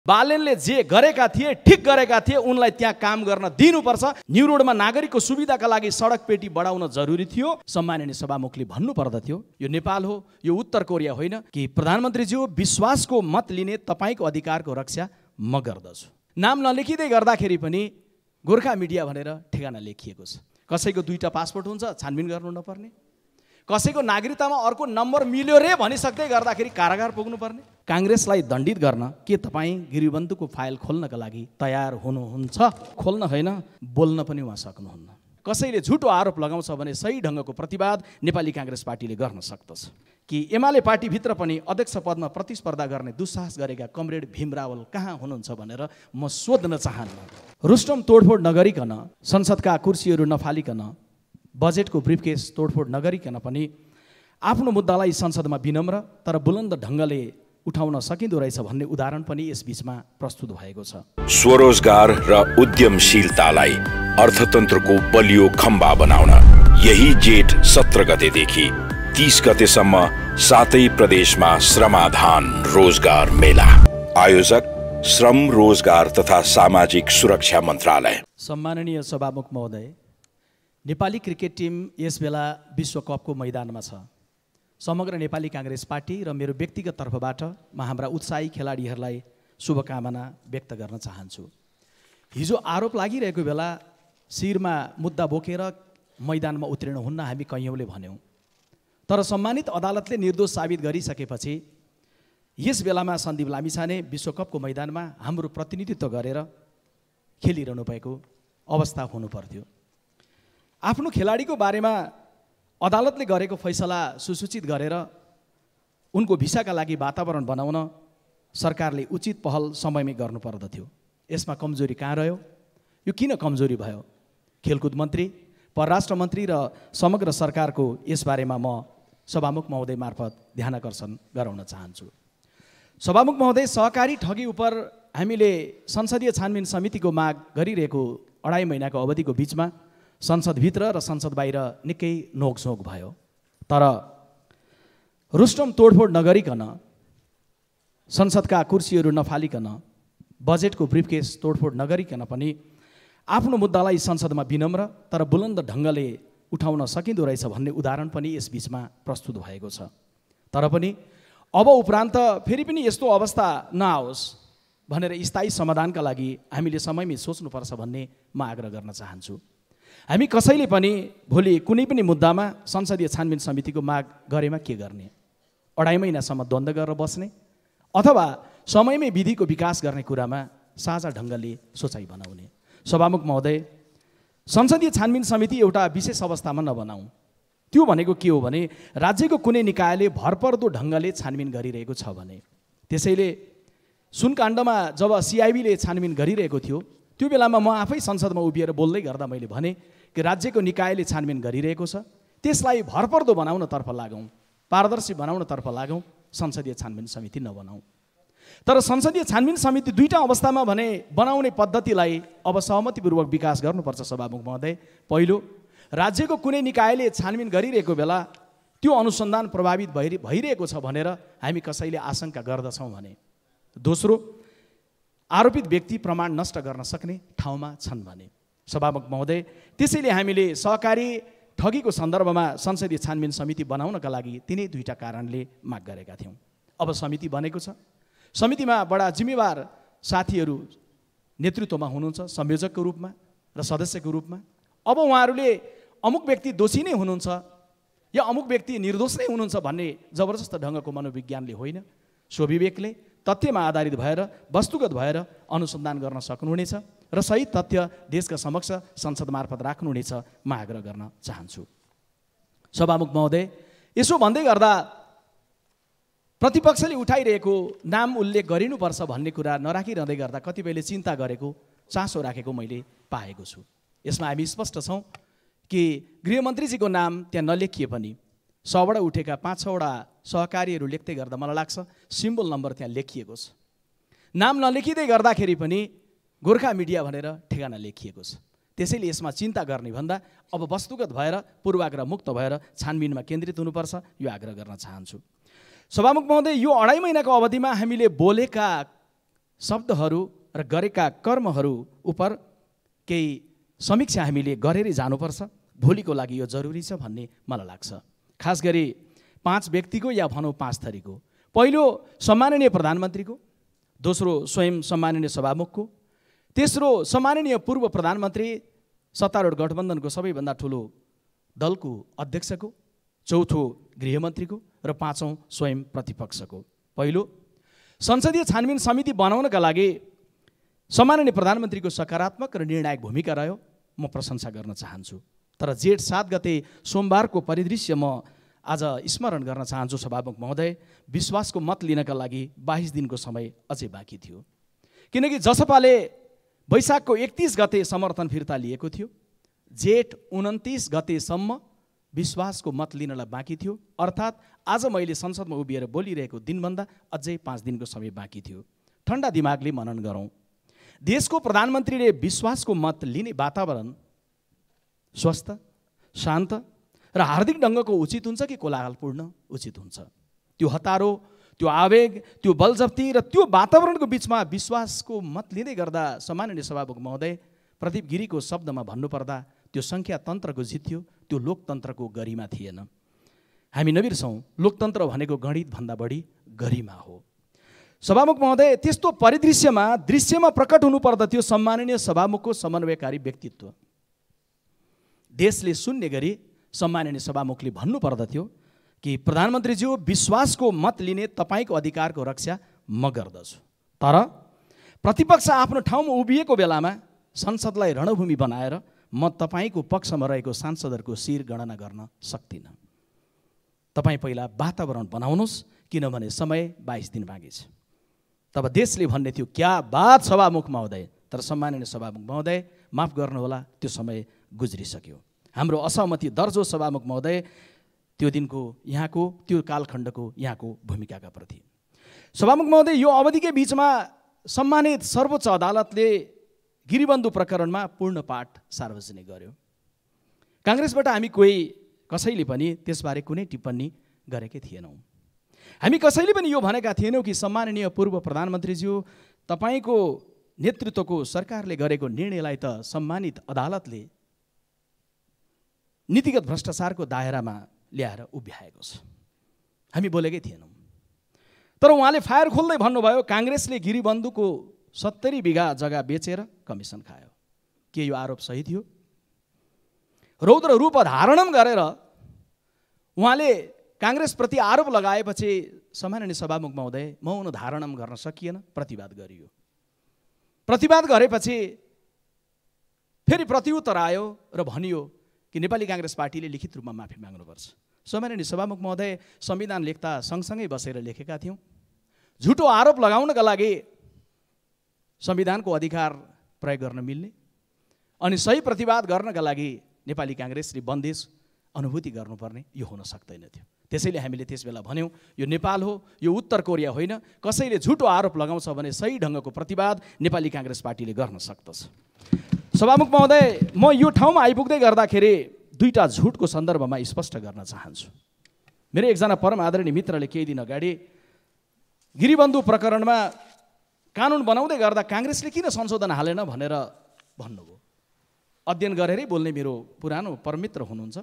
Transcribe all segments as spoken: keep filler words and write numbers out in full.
बालेनले जे गरेका थिए ठिक गरेका थिए उनलाई त्यहाँ काम गर्न दिनुपर्छ। न्यू रोडमा नागरिकको सुविधाका लागि सडक पेटी बढाउन जरुरी थियो। सम्माननीय सभामुखले भन्नु पर्दथ्यो यो नेपाल हो, यो उत्तर कोरिया होइन कि प्रधानमन्त्रीज्यू विश्वासको मत लिने तपाईको अधिकारको रक्षा म गर्दछु। नाम नलेखिँदै गर्दाखेरि पनि गोर्खा मिडिया भनेर ठेगाना लेखिएको छ। कसैको दुईटा पासपोर्ट हुन्छ छानबिन गर्नु नपर्ने, कसैको नागरिकतामा अर्को नम्बर मिल्यो रे भनिसक्दै गर्दाखेरि कारागार पुग्नुपर्ने। काङ्ग्रेसलाई दण्डित गर्न के तपाईँ गिरिबन्धुको फाइल खोल्नका लागि तयार हुनुहुन्छ? खोल्न होइन, बोल्न पनि उहाँ सक्नुहुन्न। कसैले झुटो आरोप लगाउँछ भने सही ढङ्गको प्रतिवाद नेपाली काङ्ग्रेस पार्टीले गर्न सक्दछ कि एमाले पार्टीभित्र पनि अध्यक्ष पदमा प्रतिस्पर्धा गर्ने दुस्साहस गरेका कमरेड भीम रावल कहाँ हुनुहुन्छ भनेर म सोध्न चाहन्न। रुस्टम तोडफोड नगरिकन, संसदका कुर्सीहरू नफालिकन, बजेटको ब्रिफकेस तोडफोड नगरिकन पनि आफ्नो मुद्दालाई संसदमा विनम्र तर बुलन्द ढङ्गले उठाउन सकिँदो रहेछ भन्ने उदाहरण पनि यस बीचमा प्रस्तुत भएको छ। स्वरोजगार र उद्यमशीलतालाई अर्थतन्त्रको बलियो खम्बा बनाउन यही जेठ सत्र गतेदेखि तीस गतेसम्म सातै प्रदेशमा श्रमाधान रोजगार मेला। आयोजक श्रम, रोजगार तथा सामाजिक सुरक्षा मन्त्रालय। सम्माननीय सभामुख महोदय, नेपाली क्रिकेट टिम यस बेला विश्वकपको मैदानमा छ। समग्र नेपाली काङ्ग्रेस पार्टी र मेरो व्यक्तिगत तर्फबाट म हाम्रा उत्साही खेलाडीहरूलाई शुभकामना व्यक्त गर्न चाहन्छु। हिजो आरोप लागिरहेको बेला शिरमा मुद्दा बोकेर मैदानमा उत्रिनु हुन्न हामी कैयौँले भन्यौँ, तर सम्मानित अदालतले निर्दोष साबित गरिसकेपछि यस बेलामा सन्दीप लामिछाने विश्वकपको मैदानमा हाम्रो प्रतिनिधित्व गरेर खेलिरहनु भएको अवस्था हुनु पर्थ्यो। आफ्नो खेलाडीको बारेमा अदालतले गरेको फैसला सुसूचित गरेर उनको भिसाका लागि वातावरण बनाउन सरकारले उचित पहल समयमै गर्नुपर्दथ्यो। यसमा कमजोरी कहाँ रह्यो? यो किन कमजोरी भयो? खेलकुद मन्त्री, परराष्ट्र मन्त्री र समग्र सरकारको यसबारेमा म सभामुख महोदय मार्फत ध्यानाकर्षण गराउन चाहन्छु। सभामुख महोदय, सहकारी ठगी उप हामीले संसदीय छानबिन समितिको माग गरिरहेको अढाई महिनाको अवधिको बिचमा संसदभित्र र संसद बाहिर निकै नोकझोक भयो, तर रुस्टम तोडफोड नगरिकन, संसदका कुर्सीहरू नफालिकन, बजेटको ब्रिफकेस तोडफोड नगरिकन पनि आफ्नो मुद्दालाई संसदमा विनम्र तर बुलन्द ढङ्गले उठाउन सकिँदो रहेछ भन्ने उदाहरण पनि यस बीचमा प्रस्तुत भएको छ। तर पनि अब उपरान्त फेरि पनि यस्तो अवस्था नआओस् भनेर स्थायी समाधानका लागि हामीले समयमै सोच्नुपर्छ भन्ने म आग्रह गर्न चाहन्छु। हामी कसैले पनि भोलि कुनै पनि मुद्दामा संसदीय छानबिन समितिको माग गरेमा के गर्ने? अढाई महिनासम्म द्वन्द्व गरेर बस्ने अथवा समयमै विधिको विकास गर्ने कुरामा साझा ढङ्गले सोचाइ बनाउने? सभामुख महोदय, संसदीय छानबिन समिति एउटा विशेष अवस्थामा नबनाऊ। त्यो भनेको के हो भने राज्यको कुनै निकायले भरपर्दो ढङ्गले छानबिन गरिरहेको छ भने, त्यसैले सुनकाण्डमा जब सिआइबीले छानबिन गरिरहेको थियो त्यो बेलामा म आफै संसदमा उभिएर बोल्दै गर्दा मैले भने कि राज्यको निकायले छानबिन गरिरहेको छ, त्यसलाई भरपर्दो बनाउनतर्फ लागौँ, पारदर्शी बनाउनतर्फ लागौँ, संसदीय छानबिन समिति नबनाऊ। तर संसदीय छानबिन समिति दुईटा अवस्थामा भने बनाउने पद्धतिलाई अब सहमतिपूर्वक विकास गर्नुपर्छ। सभामुख महोदय, पहिलो, राज्यको कुनै निकायले छानबिन गरिरहेको बेला त्यो अनुसन्धान प्रभावित भइ भइरहेको छ भनेर हामी कसैले आशंका गर्दछौँ भने, दोस्रो, आरोपित व्यक्ति प्रमाण नष्ट गर्न सक्ने ठाउँमा छन् भने। सभामुख महोदय, त्यसैले हामीले सहकारी ठगीको सन्दर्भमा संसदीय छानबिन समिति बनाउनका लागि तिनै दुईटा कारणले माग गरेका थियौँ। अब समिति बनेको छ, समितिमा बडा जिम्मेवार साथीहरू नेतृत्वमा हुनुहुन्छ, संयोजकको रूपमा र सदस्यको रूपमा। अब उहाँहरूले अमुक व्यक्ति दोषी नै हुनुहुन्छ या अमुक व्यक्ति निर्दोष नै हुनुहुन्छ भन्ने जबरजस्त ढङ्गको मनोविज्ञानले होइन, स्वविवेकले तथ्यमा आधारित भएर वस्तुगत भएर अनुसन्धान गर्न सक्नुहुनेछ र सही तथ्य देशका समक्ष संसद मार्फत राख्नुहुनेछ म आग्रह गर्न चाहन्छु। सभामुख महोदय, यसो भन्दै गर्दा प्रतिपक्षले उठाइरहेको नाम उल्लेख गरिनुपर्छ भन्ने कुरा नराखिरहँदै गर्दा कतिपयले चिन्ता गरेको, चासो राखेको मैले पाएको छु। यसमा हामी स्पष्ट छौँ कि गृहमन्त्रीजीको नाम त्यहाँ नलेखिए पनि सबाट उठेका पाँच छवटा सहकारीहरू लेख्दै गर्दा मलाई लाग्छ सिम्बल नम्बर त्यहाँ लेखिएको छ। नाम नलेखिँदै गर्दाखेरि पनि गोर्खा मिडिया भनेर ठेगाना लेखिएको छ। त्यसैले यसमा चिन्ता गर्ने भन्दा अब वस्तुगत भएर पूर्वाग्रह मुक्त भएर छानबिनमा केन्द्रित हुनुपर्छ, यो आग्रह गर्न चाहन्छु। सभामुख महोदय, यो अढाई महिनाको अवधिमा हामीले बोलेका शब्दहरू र गरेका कर्महरू उप केही समीक्षा हामीले गरेरै जानुपर्छ। भोलिको लागि यो जरुरी छ भन्ने मलाई लाग्छ। खास गरी पाँच व्यक्तिको या भनौँ पाँच थरीको, पहिलो सम्माननीय प्रधानमन्त्रीको, दोस्रो स्वयं सम्माननीय सभामुखको, तेस्रो सम्माननीय पूर्व प्रधानमन्त्री सत्तारूढ गठबन्धनको सबैभन्दा ठुलो दलको अध्यक्षको, चौथो गृहमन्त्रीको र पाँचौँ स्वयं प्रतिपक्षको। पहिलो संसदीय छानबिन समिति बनाउनका लागि सम्माननीय प्रधानमन्त्रीको सकारात्मक र निर्णायक भूमिका रह्यो, म प्रशंसा गर्न चाहन्छु। तर जेठ सात गते सोमबारको परिदृश्य म आज स्मरण गर्न चाहन्छु। सभामुख महोदय, विश्वासको मत लिनका लागि बाइस दिनको समय अझै बाँकी थियो, किनकि जसपाले वैशाखको एकतिस गते समर्थन फिर्ता लिएको थियो। जेठ उन्तिस गतेसम्म विश्वासको मत लिनलाई बाँकी थियो, अर्थात् आज मैले संसदमा उभिएर बोलिरहेको दिनभन्दा अझै पाँच दिनको समय बाँकी थियो। ठन्डा दिमागले मनन गरौँ। देशको प्रधानमन्त्रीले विश्वासको मत लिने वातावरण स्वस्थ, शान्त र हार्दिक ढङ्गको उचित हुन्छ कि कोलाहलपूर्ण उचित हुन्छ? त्यो हतारो, त्यो आवेग, त्यो बलजफ्ती र त्यो वातावरणको बिचमा विश्वासको मत लिँदै गर्दा सम्माननीय सभामुख महोदय, प्रदीप गिरीको शब्दमा भन्नुपर्दा त्यो सङ्ख्या तन्त्रको जित थियो, त्यो लोकतन्त्रको गरिमा थिएन। हामी नबिर्सौँ, लोकतन्त्र भनेको गणितभन्दा बढी गरिमा हो। सभामुख महोदय, त्यस्तो परिदृश्यमा दृश्यमा प्रकट हुनुपर्दा त्यो सम्माननीय सभामुखको समन्वयकारी व्यक्तित्व। देशले सुन्ने गरी सम्माननीय सभामुखले भन्नुपर्दथ्यो कि प्रधानमन्त्रीज्यू, विश्वासको मत लिने तपाईँको अधिकारको रक्षा म गर्दछु, तर प्रतिपक्ष आफ्नो ठाउँमा उभिएको बेलामा संसदलाई रणभूमि बनाएर म तपाईँको पक्षमा रहेको सांसदहरूको शिर गणना गर्न सक्दिनँ। तपाईँ पहिला वातावरण बनाउनुहोस्, किनभने समय बाइस दिन बाँकी छ। तब देशले भन्ने थियो, क्या बात सभामुख महोदय। तर सम्माननीय सभामुख महोदय, माफ गर्नुहोला, त्यो समय गुज्रिसक्यो। हाम्रो असहमति दर्जो सभामुख महोदय त्यो दिनको यहाँको त्यो कालखण्डको यहाँको भूमिकाका प्रति। सभामुख महोदय, यो अवधिकै बिचमा सम्मानित सर्वोच्च अदालतले गिरिबन्धु प्रकरणमा पूर्ण पाठ सार्वजनिक गर्यो। काङ्ग्रेसबाट हामी कोही कसैले पनि त्यसबारे कुनै टिप्पणी गरेकै थिएनौँ। हामी कसैले पनि यो भनेका थिएनौँ कि सम्माननीय पूर्व प्रधानमन्त्रीज्यू, तपाईँको नेतृत्वको सरकारले गरेको निर्णयलाई त सम्मानित अदालतले नीतिगत भ्रष्टाचारको दायरामा ल्याएर उभ्याएको छ। हामी बोलेकै थिएनौँ। तर उहाँले फायर खोल्दै भन्नुभयो, काङ्ग्रेसले गिरिबन्धुको सत्तरी बिघा जग्गा बेचेर कमिसन खायो। के यो आरोप सही थियो? रौद्र रूप धारणम गरेर उहाँले काङ्ग्रेसप्रति आरोप लगाएपछि सम्माननीय सभामुख महोदय, मौन धारणम गर्न सकिएन, प्रतिवाद गरियो। प्रतिवाद गरेपछि फेरि प्रत्युत्तर आयो र भनियो कि नेपाली काङ्ग्रेस पार्टीले लिखित रूपमा माफी माग्नुपर्छ। सम्माननीय सभामुख महोदय, संविधान लेख्दा सँगसँगै बसेर लेखेका थियौँ। झुटो आरोप लगाउनका लागि संविधानको अधिकार प्रयोग गर्न मिल्ने, अनि सही प्रतिवाद गर्नका लागि नेपाली काङ्ग्रेसले बन्देज अनुभूति गर्नुपर्ने, यो हुन सक्दैन थियो। त्यसैले हामीले त्यस बेला भन्यौँ, यो नेपाल हो, यो उत्तर कोरिया होइन। कसैले झुटो आरोप लगाउँछ भने सही ढङ्गको प्रतिवाद नेपाली काङ्ग्रेस पार्टीले गर्न सक्दछ। सभामुख महोदय, म यो ठाउँमा आइपुग्दै गर्दाखेरि दुईवटा झुटको सन्दर्भमा स्पष्ट गर्न चाहन्छु। मेरो एकजना परम आदरणीय मित्रले केही दिन अगाडि गिरिबन्धु प्रकरणमा कानुन बनाउँदै गर्दा काङ्ग्रेसले किन संशोधन हालेन भनेर भन्नुभयो। अध्ययन गरेरै बोल्ने मेरो पुरानो परमित्र हुनुहुन्छ।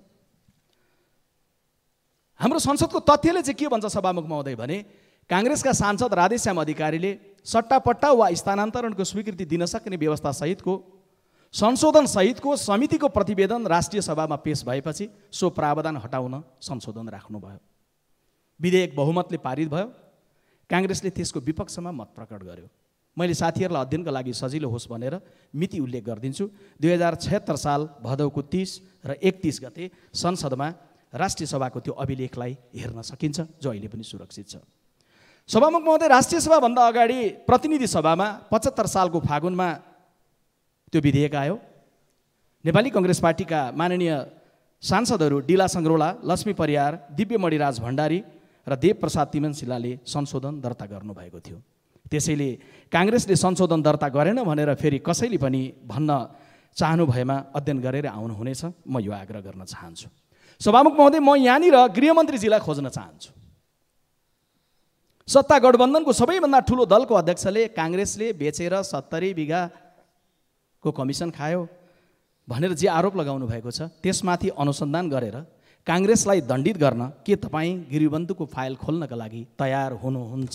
हाम्रो संसदको तथ्यले चाहिँ के भन्छ सभामुख महोदय भने, काङ्ग्रेसका सांसद राधेश्याम अधिकारीले सट्टापट्टा वा स्थानान्तरणको स्वीकृति दिन सक्ने व्यवस्था सहितको संशोधन सहितको समितिको प्रतिवेदन राष्ट्रिय सभामा पेश भएपछि सो प्रावधान हटाउन संशोधन राख्नुभयो। विधेयक बहुमतले पारित भयो। काङ्ग्रेसले त्यसको विपक्षमा मत प्रकट गर्यो। मैले साथीहरूलाई अध्ययनका लागि सजिलो होस् भनेर मिति उल्लेख गरिदिन्छु। दुई हजार छयत्तर साल भदौको तीस र एकतिस गते संसदमा राष्ट्रिय सभाको त्यो अभिलेखलाई हेर्न सकिन्छ, जो अहिले पनि सुरक्षित छ। सभामुख महोदय, राष्ट्रिय सभाभन्दा अगाडि प्रतिनिधि सभामा पचहत्तर सालको फागुनमा त्यो विधेयक आयो। नेपाली कङ्ग्रेस पार्टीका माननीय सांसदहरू डिला सङ्ग्रोला, लक्ष्मी परियार, दिव्यमणिराज भण्डारी र देवप्रसाद तिमनशिलाले संशोधन दर्ता गर्नुभएको थियो। त्यसैले काङ्ग्रेसले संशोधन दर्ता गरेन भनेर फेरि कसैले पनि भन्न चाहनु भएमा अध्ययन गरेर आउनुहुनेछ, म यो आग्रह गर्न चाहन्छु। सभामुख महोदय, म यहाँनिर गृहमन्त्रीजीलाई खोज्न चाहन्छु। सत्ता गठबन्धनको सबैभन्दा ठुलो दलको अध्यक्षले काङ्ग्रेसले बेचेर सत्तरी बिघाको कमिसन खायो भनेर जे आरोप लगाउनु भएको छ त्यसमाथि अनुसन्धान गरेर काङ्ग्रेसलाई दण्डित गर्न के तपाईँ गिरिबन्धुको फाइल खोल्नका लागि तयार हुनुहुन्छ?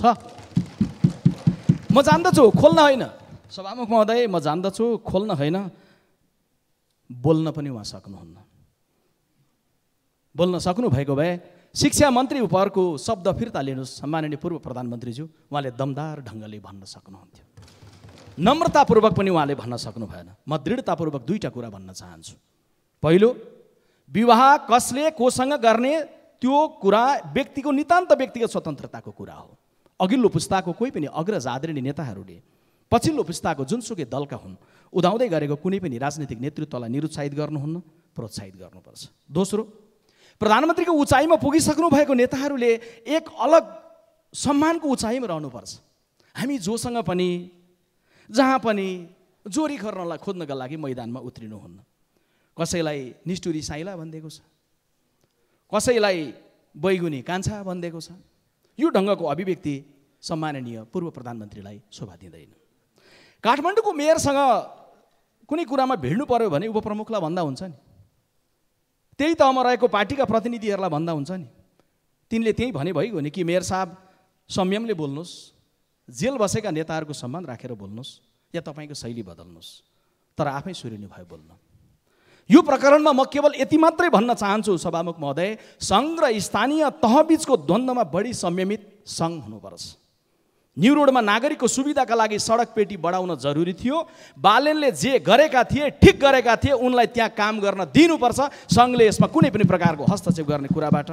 म जान्दछु खोल्न होइन, सभामुख महोदय, म जान्दछु खोल्न होइन, बोल्न पनि उहाँ सक्नुहुन्न। बोल्न सक्नु भएको भए शिक्षा मन्त्री उपरको शब्द फिर्ता लिनुहोस् सम्माननीय पूर्व प्रधानमन्त्रीज्यू, उहाँले दमदार ढङ्गले भन्न सक्नुहुन्थ्यो। नम्रतापूर्वक पनि उहाँले भन्न सक्नु भएन। म दृढतापूर्वक दुईटा कुरा भन्न चाहन्छु। पहिलो, विवाह कसले कोसँग गर्ने त्यो कुरा व्यक्तिको नितान्त व्यक्तिगत स्वतन्त्रताको कुरा हो। अघिल्लो पुस्ताको कोही पनि अग्रज आदरणीय नेताहरूले पछिल्लो पुस्ताको जुनसुकै दलका हुन् उदाउँदै गरेको कुनै पनि राजनीतिक नेतृत्वलाई निरुत्साहित गर्नुहुन्न, प्रोत्साहित गर्नुपर्छ। दोस्रो, प्रधानमन्त्रीको उचाइमा पुगिसक्नु भएको नेताहरूले एक अलग सम्मानको उचाइमा रहनुपर्छ। हामी जोसँग पनि जहाँ पनि जोरी खर्नलाई खोज्नका लागि मैदानमा उत्रिनुहुन्न। कसैलाई निष्ठुरी साइला भनिदिएको छ, कसैलाई बैगुनी कान्छा भनिदिएको छ। यो ढङ्गको अभिव्यक्ति सम्माननीय पूर्व प्रधानमन्त्रीलाई शोभा दिँदैन। काठमाडौँको मेयरसँग कुनै कुरामा भिड्नु पर्यो भने उपप्रमुखलाई भन्दा हुन्छ नि, त्यही तहमा रहेको पार्टीका प्रतिनिधिहरूलाई भन्दा हुन्छ नि। तिनले त्यही भने भइगयो नि कि मेयर साहब संयमले बोल्नुहोस्, जेल बसेका नेताहरूको सम्मान राखेर बोल्नुहोस् या तपाईँको शैली बदल्नुहोस्, तर आफै सुरिनु भयो बोल्न। यो प्रकरणमा म केवल यति मात्रै भन्न चाहन्छु सभामुख महोदय, सङ्घ र स्थानीय तहबीचको द्वन्द्वमा बढी संयमित सङ्घ हुनुपर्छ। न्यू रोडमा नागरिकको सुविधाका लागि सडक पेटी बढाउन जरुरी थियो। बालेनले जे गरेका थिए, ठिक गरेका थिए, उनलाई त्यहाँ काम गर्न दिनुपर्छ। सङ्घले यसमा कुनै पनि प्रकारको हस्तक्षेप गर्ने कुराबाट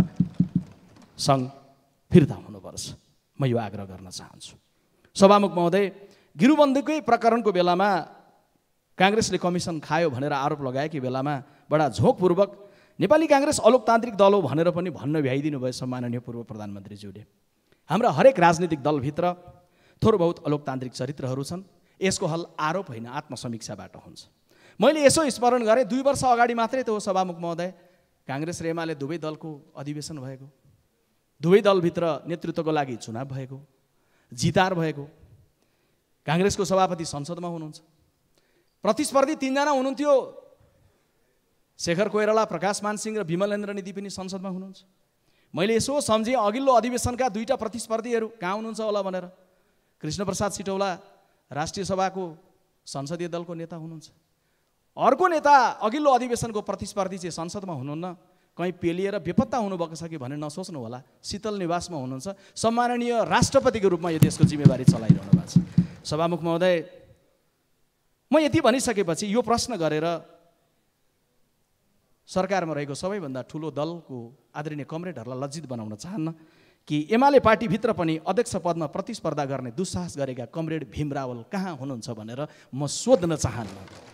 सङ्घ फिर्ता हुनुपर्छ। म यो आग्रह गर्न चाहन्छु। सभामुख महोदय, गिरुबन्धुकै प्रकरणको बेलामा काङ्ग्रेसले कमिसन खायो भनेर आरोप लगाएकी बेलामा बडा झोकपूर्वक नेपाली काङ्ग्रेस अलोकतान्त्रिक दल हो भनेर पनि भन्न भ्याइदिनु भयो सम्माननीय पूर्व प्रधानमन्त्रीज्यूले। हाम्रा हरेक राजनीतिक दलभित्र थोर बहुत अलोकतान्त्रिक चरित्रहरू छन्। यसको हल आरोप होइन, आत्मसमीक्षाबाट हुन्छ। मैले यसो स्मरण गरेँ, दुई वर्ष अगाडि मात्रै त हो सभामुख महोदय काङ्ग्रेस र एमाले दुवै दलको अधिवेशन भएको, दुवै दलभित्र नेतृत्वको लागि चुनाव भएको, जितार भएको। काङ्ग्रेसको सभापति संसदमा हुनुहुन्छ, प्रतिस्पर्धी तीनजना हुनुहुन्थ्यो, शेखर कोइराला, प्रकाश मानसिंह र विमलेन्द्र निधि पनि संसदमा हुनुहुन्छ। मैले यसो सम्झेँ, अघिल्लो अधिवेशनका दुईटा प्रतिस्पर्धीहरू कहाँ हुनुहुन्छ होला भनेर। कृष्णप्रसाद सिटौला राष्ट्रिय सभाको संसदीय दलको नेता हुनुहुन्छ, अर्को नेता अघिल्लो अधिवेशनको प्रतिस्पर्धी चाहिँ संसदमा हुनुहुन्न, कहीँ पेलिएर बेपत्ता हुनुभएको छ कि भनेर नसोच्नु होला, शीतल निवासमा हुनुहुन्छ। सम्माननीय राष्ट्रपतिको रूपमा यो देशको जिम्मेवारी चलाइरहनु भएको छ। सभामुख महोदय, म यति भनिसकेपछि यो प्रश्न गरेर सरकारमा रहेको सबैभन्दा ठुलो दलको आदरणीय कमरेडहरूलाई लज्जित बनाउन चाहन्न कि एमाले पार्टीभित्र पनि अध्यक्ष पदमा प्रतिस्पर्धा गर्ने दुस्साहस गरेका कमरेड भीम रावल कहाँ हुनुहुन्छ भनेर म सोध्न चाहन्न।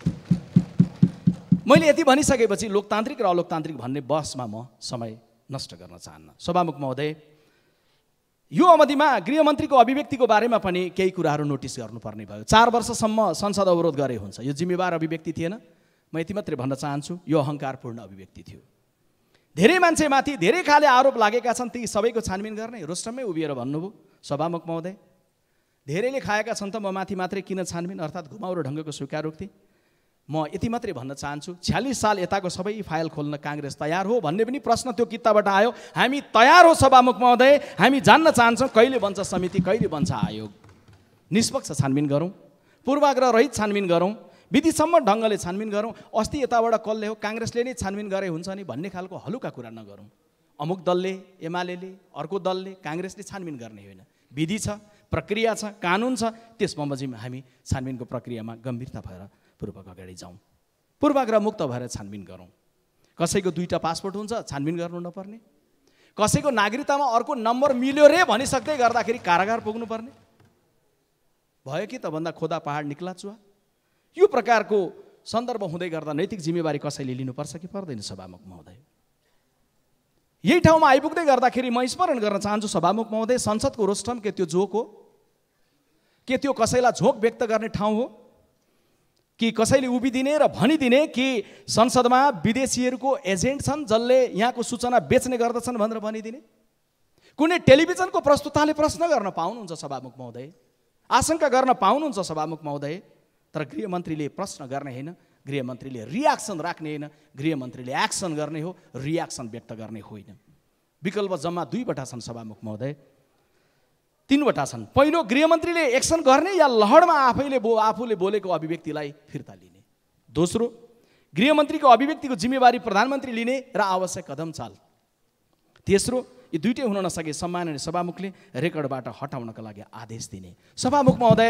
मैले यति भनिसकेपछि लोकतान्त्रिक र अलोकतान्त्रिक भन्ने बहसमा म समय नष्ट गर्न चाहन्न। सभामुख महोदय, यो अवधिमा गृहमन्त्रीको अभिव्यक्तिको बारेमा पनि केही कुराहरू नोटिस गर्नुपर्ने भयो। चार वर्षसम्म संसद अवरोध गरे हुन्छ, यो जिम्मेवार अभिव्यक्ति थिएन। म यति मात्रै भन्न चाहन्छु, यो अहङ्कारपूर्ण अभिव्यक्ति थियो। धेरै मान्छेमाथि धेरै खाले आरोप लागेका छन्, ती सबैको छानबिन गर्ने रोस्टममै उभिएर भन्नुभयो सभामुख महोदय। धेरैले खाएका छन् त म माथि मात्रै किन छानबिन, अर्थात् घुमाउरो ढङ्गको स्वीकारोक्ति। म यति मात्रै भन्न चाहन्छु, छ्यालिस साल यताको सबै फाइल खोल्न काङ्ग्रेस तयार हो भन्ने पनि प्रश्न त्यो किताबाट आयो। हामी तयार हो सभामुख महोदय, हामी जान्न चाहन्छौँ कहिले बन्छ समिति, कहिले बन्छ आयोग। निष्पक्ष छानबिन गरौँ, पूर्वाग्रह रहित छानबिन गरौँ, विधिसम्म ढङ्गले छानबिन गरौँ। अस्ति यताबाट कसले हो, काङ्ग्रेसले नै छानबिन गरे हुन्छ नि भन्ने खालको हलुका कुरा नगरौँ। अमुक दलले, एमाले, अर्को दलले, काङ्ग्रेसले छानबिन गर्ने होइन। विधि छ, प्रक्रिया छ, कानुन छ, त्यस बमोजिम हामी छानबिनको प्रक्रियामा गम्भीरता भएर पूर्वक अगाडि जाउँ। पूर्वाग्रह मुक्त भएर छानबिन गरौँ। कसैको दुईटा पासपोर्ट हुन्छ, छानबिन गर्नु नपर्ने। कसैको नागरिकतामा अर्को नम्बर मिल्यो रे भनिसक्दै गर्दाखेरि कारागार पुग्नुपर्ने भयो कि त भन्दा खोदा पहाड निक्ला चुवा। यो प्रकारको सन्दर्भ हुँदै गर्दा नैतिक जिम्मेवारी कसैले लिनुपर्छ कि पर्दैन सभामुख महोदय? यही ठाउँमा आइपुग्दै गर्दाखेरि म स्मरण गर्न चाहन्छु सभामुख महोदय, संसदको रोस्टम के त्यो जोक हो के त्यो कसैलाई झोक व्यक्त गर्ने ठाउँ हो कि कसैले उभिदिने र भनिदिने कि संसदमा विदेशीहरूको एजेन्ट छन् जसले यहाँको सूचना बेच्ने गर्दछन् भनेर भनिदिने? कुनै टेलिभिजनको प्रस्तुताले प्रश्न गर्न पाउनुहुन्छ सभामुख महोदय, आशंका गर्न पाउनुहुन्छ सभामुख महोदय, तर गृहमन्त्रीले प्रश्न गर्ने होइन, गृहमन्त्रीले रियाक्सन राख्ने होइन, गृहमन्त्रीले एक्सन गर्ने हो, रियाक्सन व्यक्त गर्ने होइन। विकल्प जम्मा दुईवटा छन् सभामुख महोदय, तीनवटा छन्। पहिलो, गृहमन्त्रीले एक्सन गर्ने या लहरमा आफैले बो आफूले बोलेको अभिव्यक्तिलाई फिर्ता लिने। दोस्रो, गृहमन्त्रीको अभिव्यक्तिको जिम्मेवारी प्रधानमन्त्री लिने र आवश्यक कदम चाल। तेस्रो, यी दुईटै हुन नसके सम्माननीय सभामुखले रेकर्डबाट हटाउनका लागि आदेश दिने। सभामुख महोदय,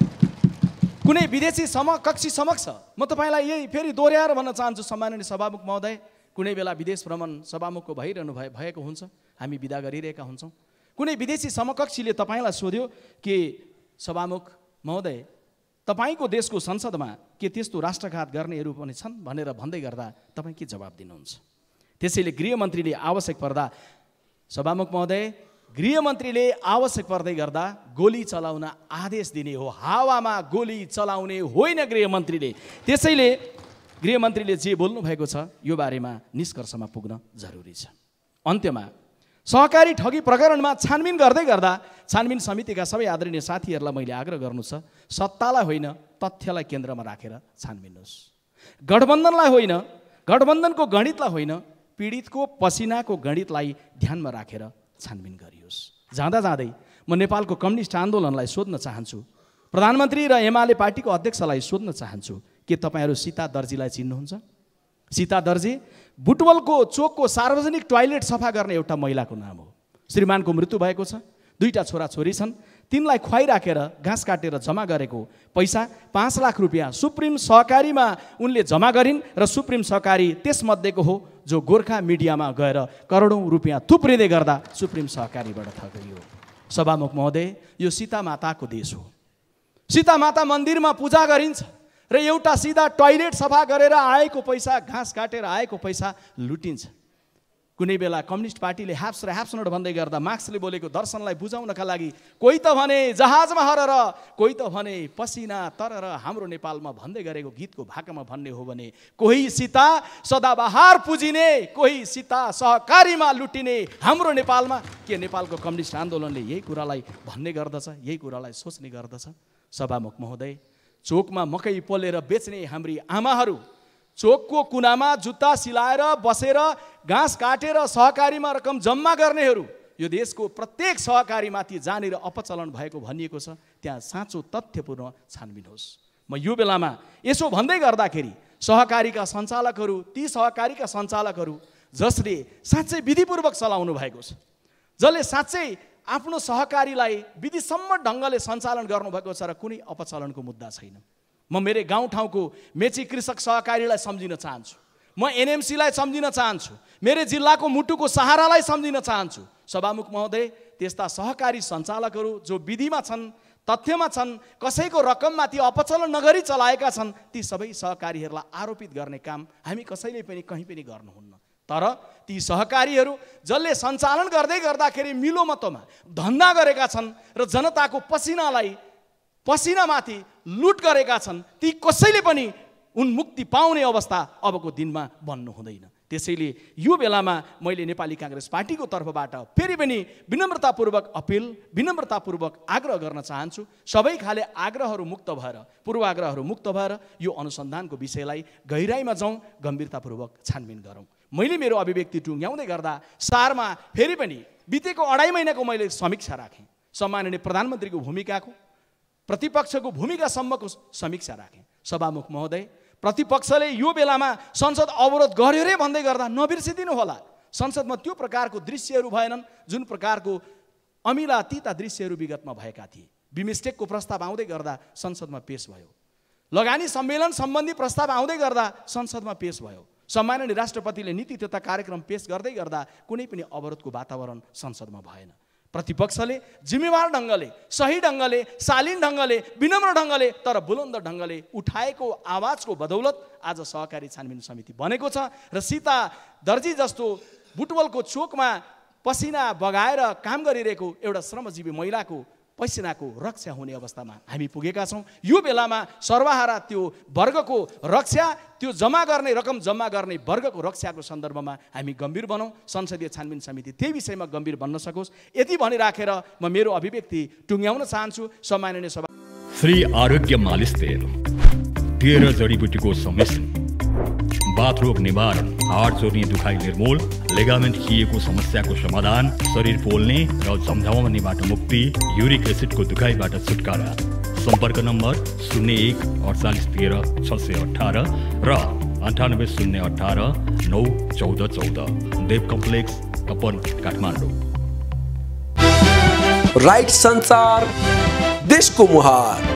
कुनै विदेशी समकक्षी समक्ष म तपाईँलाई यही फेरि दोहोऱ्याएर भन्न चाहन्छु सम्माननीय सभामुख महोदय, कुनै बेला विदेश भ्रमण सभामुखको भइरहनु भए भएको हुन्छ, हामी बिदा गरिरहेका हुन्छौँ। कुनै विदेशी समकक्षीले तपाईँलाई सोध्यो कि सभामुख महोदय, तपाईँको देशको संसदमा के त्यस्तो राष्ट्रघात गर्नेहरू पनि छन् भनेर भन्दै गर्दा तपाईँ के जवाब दिनुहुन्छ? त्यसैले गृहमन्त्रीले आवश्यक पर्दा सभामुख महोदय, गृहमन्त्रीले आवश्यक पर्दै गर्दा गोली चलाउन आदेश दिने हो, हावामा गोली चलाउने होइन गृहमन्त्रीले। त्यसैले गृहमन्त्रीले जे बोल्नु भएको छ यो बारेमा निष्कर्षमा पुग्न जरुरी छ। अन्त्यमा सहकारी ठगी प्रकरणमा छानबिन गर्दै गर्दा छानबिन समितिका सबै आदरणीय साथीहरूलाई मैले आग्रह गर्नु छ, सत्तालाई होइन तथ्यलाई केन्द्रमा राखेर छानबिनुहोस्। गठबन्धनलाई होइन, गठबन्धनको गणितलाई होइन, पीडितको पसिनाको गणितलाई ध्यानमा राखेर छानबिन गरियोस्। जाँदा जाँदै म नेपालको कम्युनिस्ट आन्दोलनलाई सोध्न चाहन्छु, प्रधानमन्त्री र एमाले पार्टीको अध्यक्षलाई सोध्न चाहन्छु, के तपाईँहरू सीता दर्जीलाई चिन्नुहुन्छ? सीता दर्जी बुटवलको चोकको सार्वजनिक टोयलेट सफा गर्ने एउटा महिलाको नाम हो। श्रीमानको मृत्यु भएको छ, दुईटा छोराछोरी छन्, तिनलाई खुवाइराखेर घाँस काटेर जम्मा गरेको पैसा पाँच लाख रुपियाँ सुप्रिम सहकारीमा उनले जम्मा गरिन् र सुप्रिम सहकारी त्यसमध्येको हो जो गोर्खा मिडियामा गएर करोडौँ रुपियाँ थुप्रिँदै गर्दा सुप्रिम सहकारीबाट ठगियो। सभामुख महोदय, यो सीता माताको देश हो। सीता माता मन्दिरमा पूजा गरिन्छ र एउटा सिधा टोयलेट सफा गरेर आएको पैसा, घाँस काटेर आएको पैसा लुटिन्छ। कुनै बेला कम्युनिस्ट पार्टीले ह्याप्स र ह्याप्स नोट भन्दै गर्दा मार्क्सले बोलेको दर्शनलाई बुझाउनका लागि कोही त भने जहाजमा हरर, कोही त भने पसिना तरर हाम्रो नेपालमा भन्दै गरेको गीतको भाकामा भन्ने हो भने कोही सीता सदाबहार पुजिने, कोही सीता सहकारीमा लुटिने हाम्रो नेपालमा। के नेपालको कम्युनिस्ट आन्दोलनले यही कुरालाई भन्ने गर्दछ, यही कुरालाई सोच्ने गर्दछ? सभामुख महोदय, चोकमा मकै पोलेर बेच्ने हाम्री आमाहरू, चोकको कुनामा जुत्ता सिलाएर बसेर घाँस काटेर सहकारीमा रकम जम्मा गर्नेहरू, यो देशको प्रत्येक सहकारीमाथि जहाँनिर अपचलन भएको भनिएको छ त्यहाँ साँचो तथ्यपूर्ण छानबिन होस्। म यो बेलामा यसो भन्दै गर्दाखेरि सहकारीका सञ्चालकहरू, ती सहकारीका सञ्चालकहरू जसले साँच्चै विधिपूर्वक चलाउनु भएको छ, जसले साँच्चै आफ्नो सहकारीलाई विधिसम्म ढङ्गले सञ्चालन गर्नुभएको छ र कुनै अपचलनको मुद्दा छैन। म मेरै गाउँठाउँको मेची कृषक सहकारीलाई सम्झिन चाहन्छु, म एनएमसीलाई सम्झिन चाहन्छु, मेरै जिल्लाको मुटुको सहारालाई सम्झिन चाहन्छु। सभामुख महोदय, त्यस्ता सहकारी सञ्चालकहरू जो विधिमा छन्, तथ्यमा छन्, कसैको रकममाथि अपचलन नगरी चलाएका छन्, ती सबै सहकारीहरूलाई आरोपित गर्ने काम हामी कसैले पनि कहीँ पनि गर्नुहुन्न। तर ती सहकारीहरू जसले सञ्चालन गर्दै गर्दाखेरि मिलोमतोमा धन्दा गरेका छन् र जनताको पसिनालाई पसिनामाथि लुट गरेका छन्, ती कसैले पनि उन्मुक्ति पाउने अवस्था अबको दिनमा बन्नु हुँदैन। त्यसैले यो बेलामा मैले नेपाली काङ्ग्रेस पार्टीको तर्फबाट फेरि पनि विनम्रतापूर्वक अपिल, विनम्रतापूर्वक आग्रह गर्न चाहन्छु, सबै खाले आग्रहहरू मुक्त भएर, पूर्वाग्रहहरू मुक्त भएर यो अनुसन्धानको विषयलाई गहिराइमा जाउँ, गम्भीरतापूर्वक छानबिन गरौँ। मैले मेरो अभिव्यक्ति टुङ्ग्याउँदै गर्दा सारमा फेरि पनि बितेको अढाई महिनाको मैले समीक्षा राखेँ, सम्माननीय प्रधानमन्त्रीको भूमिकाको, प्रतिपक्षको भूमिकासम्मको समीक्षा राखेँ। सभामुख महोदय, प्रतिपक्षले यो बेलामा संसद अवरोध गर्यो रे भन्दै गर्दा नबिर्सिदिनु होला, संसदमा त्यो प्रकारको दृश्यहरू भएनन् जुन प्रकारको अमिला तिता दृश्यहरू विगतमा भएका थिए। बिमस्टेकको प्रस्ताव आउँदै गर्दा संसदमा पेश भयो, लगानी सम्मेलन सम्बन्धी प्रस्ताव आउँदै गर्दा संसदमा पेश भयो, सम्माननीय राष्ट्रपतिले नीति तथा कार्यक्रम पेश गर्दै गर्दा कुनै पनि अवरोधको वातावरण संसदमा भएन। प्रतिपक्षले जिम्मेवार ढङ्गले, सही ढङ्गले, शालीन ढङ्गले, विनम्र ढङ्गले तर बुलन्द ढङ्गले उठाएको आवाजको बदौलत आज सहकारी छानबिन समिति बनेको छ र सीता दर्जी जस्तो बुटवलको चोकमा पसिना बगाएर काम गरिरहेको एउटा श्रमजीवी महिलाको पसिनाको रक्षा हुने अवस्थामा हामी पुगेका छौँ। यो बेलामा सर्वहारा त्यो वर्गको रक्षा, त्यो जम्मा गर्ने रकम जम्मा गर्ने वर्गको रक्षाको सन्दर्भमा हामी गम्भीर बनौँ। संसदीय छानबिन समिति त्यही विषयमा गम्भीर बन्न सकोस्, यति भनिराखेर म मेरो अभिव्यक्ति टुङ्ग्याउन चाहन्छु। सम्माननीय सभा, श्री आरोग्य मालिस तेल तेह्र जडीबुटीको सम्मिश्रण, बाथरोग निवारण, हाड जोर्नी दुखाइ निर्मूल, लेगामेन्ट खिएको समस्याको समाधान, शरीर पोल्ने र झमझमाउनेबाट मुक्ति, युरिक एसिडको दुखाइबाट छुटकारा। सम्पर्क नम्बर शून्य एक अडचालिस तेह्र छ सय अठार र अन्ठानब्बे शून्य अठार नौ चौध चौध। देव कम्प्लेक्स, कपन, काठमाडौँ। राइट संचार, देशको मुहार।